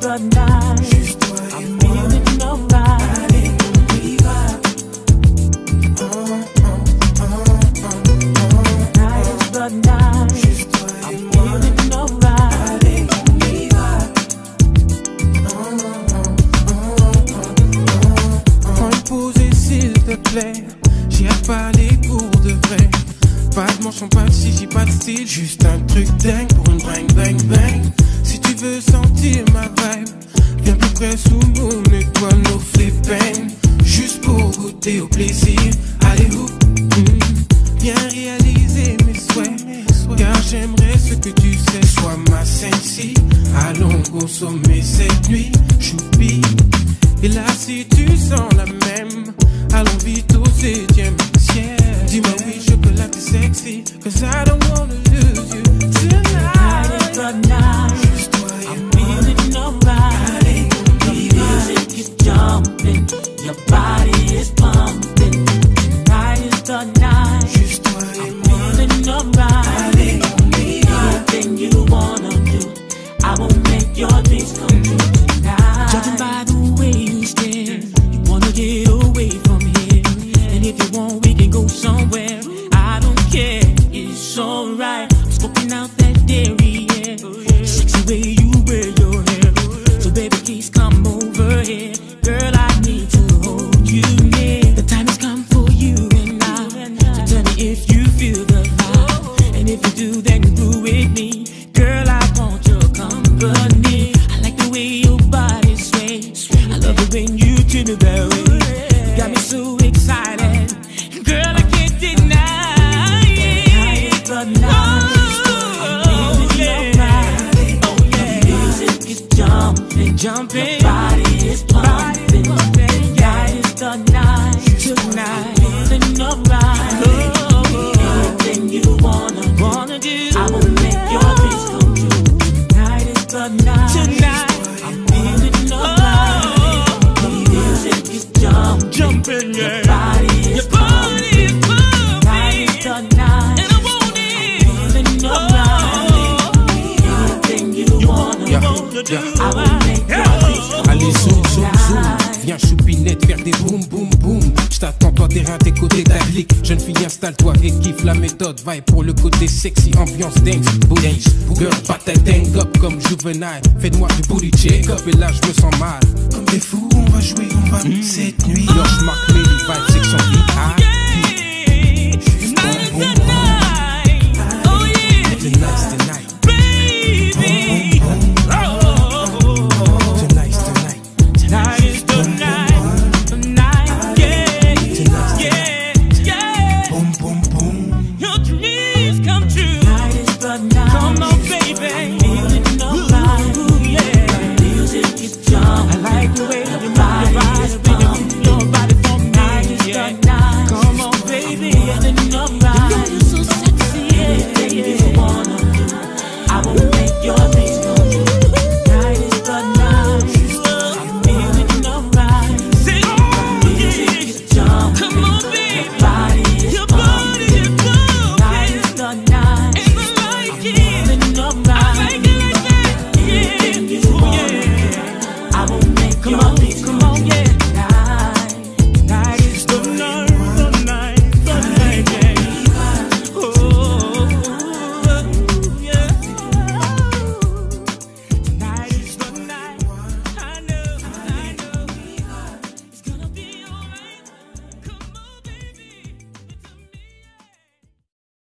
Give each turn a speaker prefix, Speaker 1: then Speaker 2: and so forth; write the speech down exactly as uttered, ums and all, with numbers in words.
Speaker 1: the night. Juste toi et I'm moi. Feeling alright. Allez, on y va. Oh, oh, oh, oh, oh. Tonight is the night. Juste toi et I'm moi. Feeling alright. Allez, on y va. Oh, oh, oh, oh, oh.
Speaker 2: Prends une pause et s'il te plaît. J'y ai pas les cours de vrai. Pas de manchon, pas de chichi, pas de style. Juste un truc dingue pour une bang bang bang. Si tu veux sentir ma vibe, viens plus près sous mon étoile, nos flipping. Juste pour goûter au plaisir. Allez où mmh. Viens réaliser mes souhaits, car j'aimerais ce que tu sais. Sois ma sensi, allons consommer cette nuit. Choupi. Et là si tu sens la même, allons vite au septième ciel. Dis-moi oui, je peux la plus sexy, cause I don't wanna lose you tonight.
Speaker 1: Tonight is the night.
Speaker 2: Juste toi et
Speaker 1: I'm
Speaker 2: moi.
Speaker 1: feeling alright.
Speaker 2: Allez, on y
Speaker 1: The
Speaker 2: va.
Speaker 1: music is jumping, your body is pumping. Tonight is the night.
Speaker 2: Juste toi et
Speaker 1: I'm
Speaker 2: moi.
Speaker 1: feeling alright.
Speaker 2: Allez, on y va.
Speaker 1: Anything you wanna do, I will make your dreams come true tonight. Judging by the way you stare, you wanna get away from here. And if you want, we can go somewhere. I don't care, it's alright. I'm smoking out that dairy air. Sexy way you wear your hair. So baby, please come over here. Girl, I need to hold you near. The time has come for you and I. So tell me if you feel the vibe. And if you do, then do with me. Girl, I want your company. I like the way your body sways. I love it when you treat me that way. You got me so excited. Girl, I can't deny it. The night. Oh, yeah. Oh, yeah. The music is jumping, jumping. Your body is pumping. Tonight is the night. Tonight, feeling alright. Oh, anything you wanna, wanna do, I will make your dreams come true. Tonight is the night. Tonight, I'm feeling alright. The music is jumping, jumping, yeah. Your body is pumping. Tonight is the night, and I want it. I'm feeling alright. Anything you wanna,
Speaker 2: Yeah,
Speaker 1: wanna do,
Speaker 2: yeah.
Speaker 1: I will make your dreams come true.
Speaker 2: Allez zoom zoom zoom. Viens choupinette faire des boum boum boum. J't'attends toi terrain tes côtés ta clique. Jeune fille installe-toi et kiffe la méthode. Vaille pour le côté sexy, ambiance dance. Booties, girl pas ta tank up comme Juvenile. Fais-moi du booty check up et là je me sens mal. Comme des fous on va jouer, on va mmh. cette nuit. Yo j'marque les vibes section V I.